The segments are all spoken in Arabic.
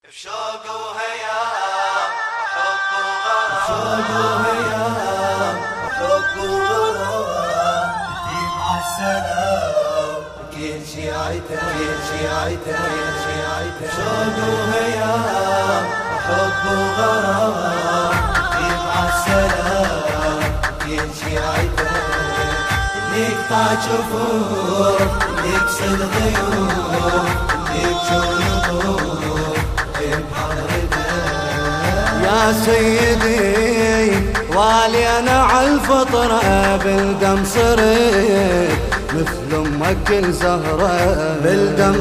شوق وهيام وحب وغرام، شوق وهيام وحب وغرام، تجيب عالسلام كل شي عيته كل شي عيته كل شي عيته. شوق وهيام وحب وغرام، تجيب عالسلام كل شي عيته. نقطع جفور نكسر ضيوف نبجون طوف بحضرته. يا سيدي والي انا عالفطرة بالدم صرت مثل امك الزهرة، بالدم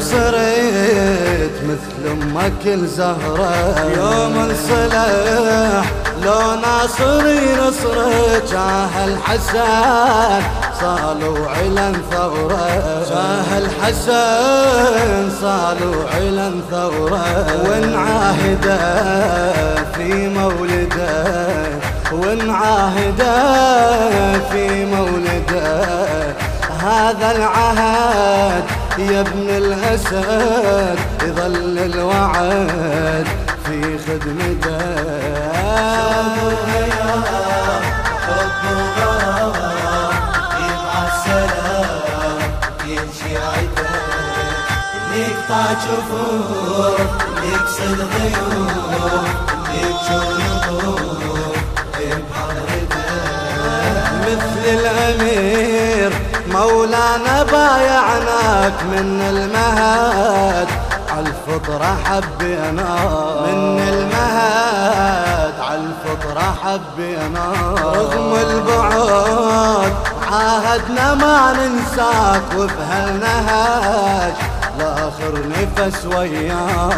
صرت مثل امك الزهرة. يوم الصلح لو ناصري نصرت، جاه الحسن صالوا علن ثورة، جاه الحسن صالوا علن ثورة. ونعاهده في مولده، ونعاهده في مولده. هذا العهد يا ابن الأسد يظل الوعد في خدمته. شوق وهيام حب وغرام، يبقى السلام كل شي عيته. نقطع جفور نكسر ضيوف نبجون طوف بحضرته. مثل الأمير مولانا بايعناك من المهد عالفطرة حبينا، من المهد عالفطرة حبينا. رغم البعد عاهدنا ما ننساك، وبهالنهج لاخر نفس وياك،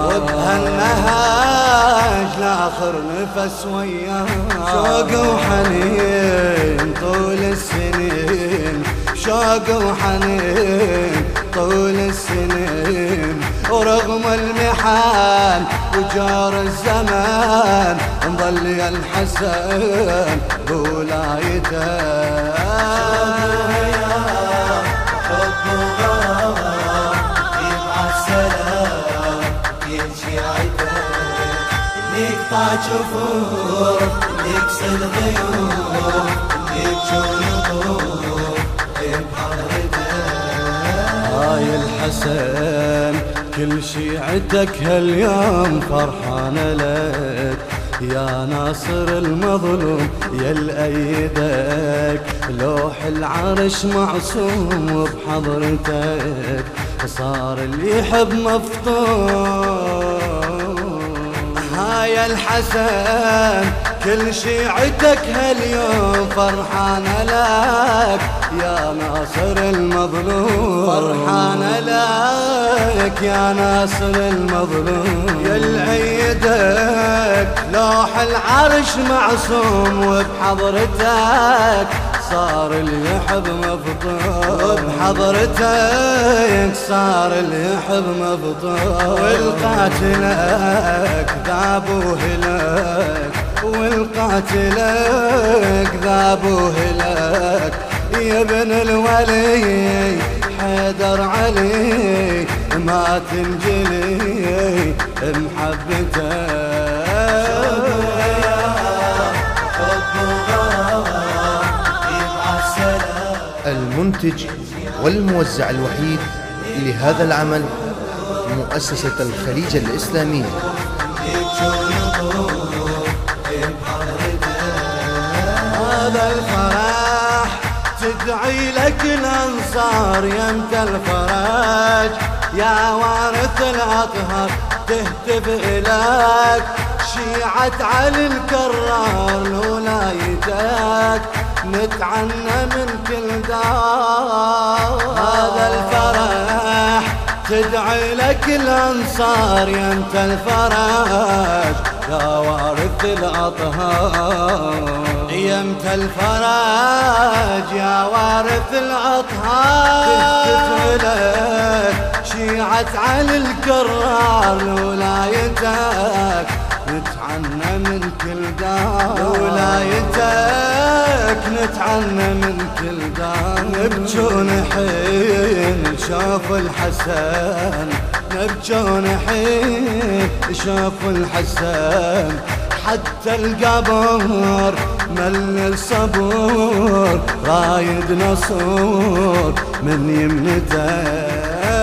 وبهالنهج لاخر نفس وياك. شوق وحنين طول السنين، شوق وحنين طول السنين. ورغم المحن وجار الزمان نظل يا الحسن بولايته. شوق وهيام حب وغرام، يبقى السلام كل شي عيته. نقطع جفور نكسر ضيوف نبجون طوف بحضرته. هاي الحسن كل شيعتك هاليوم فرحانة لك، يا ناصر المظلوم يا الأيدك. لوح العرش معصوم وبحضرتك، صار اللي يحب مفطور. هاي الحسن كل شيعتك هاليوم فرحانة لك، يا ناصر المظلوم فرحانة لك، يا ناصر المظلوم. يا الأيدك لوح العرش معصوم وبحضرتك، صار اللي يحب مفطور. بحضرتك صار اللي يحب مفطور. والقاتلك ذابوه لك، والقاتلك ذابوه لك. يا ابن الولي حيدر علي ما تنجلي محبته. شوق وهيام حب وغرام، يبقى السلام. المنتج والموزع الوحيد لهذا العمل مؤسسة الخليج الإسلامية. هذا الفرح تدعي لك الأنصار يمت الفرج، يا وارث الأطهر تهتف إليك. شيعة علي الكرار لولايتك نتعنى من كل دار. هذا الفرح تدعي لك الأنصار يمت الفرج، يا وارث الأطهار يمت الفرج، يا وارث الأطهار. تهتف لك شيعة علي الكرار لولايتك نتعنى من كل دار، لولايتك نتعنى من كل دار. نبجون حين شاف الحسن نبجون حين شاف الحسن حتى القبر مل الصبور رايد نصور من يمنته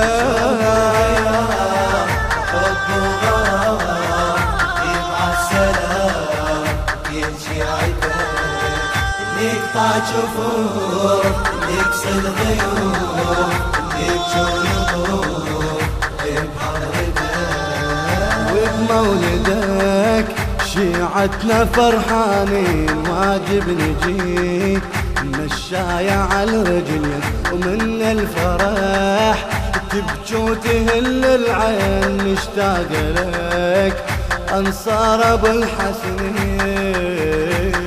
نقطع جفور نكسر غيوم نبجون طور وبمولدك شيعتنا فرحانين واجب نجي مشاية على رجلين ومن الفرح تبجي وتهل العين نشتاق لك أنصار أبو الحسنين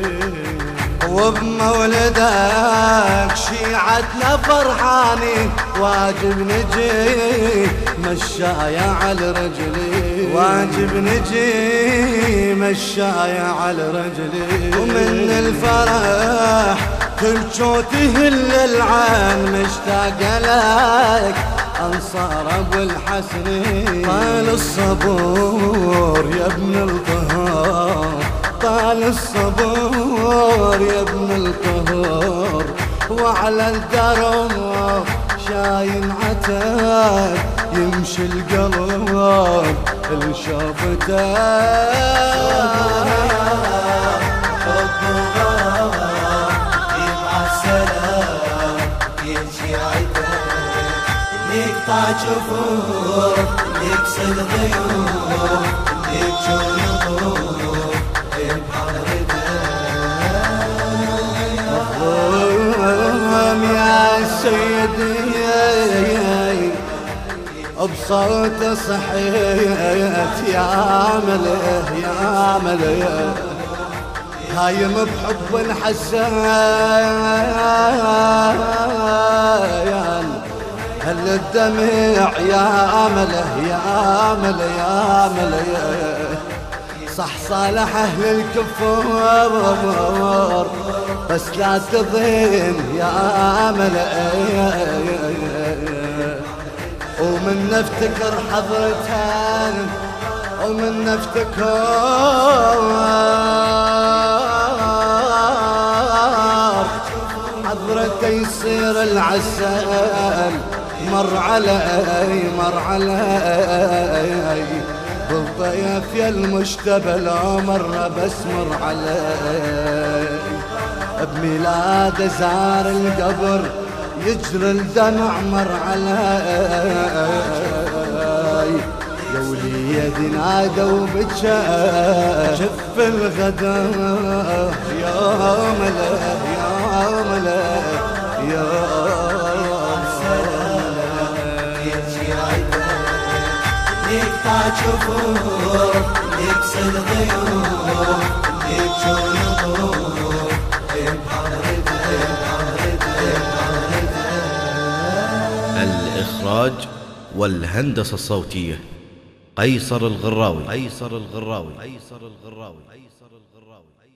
وبمولدك شيعتنا فرحانين واجب نجي مشاية على رجلي واجب نجي مشاية على رجلي ومن الفرح تبجي وتهل العين مشتاق لك أنصار أبو الحسنين طال الصبور يا ابن القهار طال الصبور يا ابن القهر وعلى الدرب شاين عتاب يمشي القلب الشافته نقطع جفور نكسر غيوم نبجون طور يا سيدي بصوت صحيت يا مليه يا مليه هايم بحب الحسين هل الدمع يا مليه يا مليه يا مليه صح صالح أهل الكفار بس لا تضين يا ملأ ومن نفتكر حضرتها ومن نفتكر حضرته يصير العسل مر علي بالضيف يا المجتبى لا مرة بس مر علي بميلاد زار القبر يجري الدمع مر علي يا وليد نادى وبكى شف الغدا يا ملا يا ملا يا نقطع جفور نكسر غيوم نبجون طور الإخراج والهندسة الصوتية قيصر الغراوي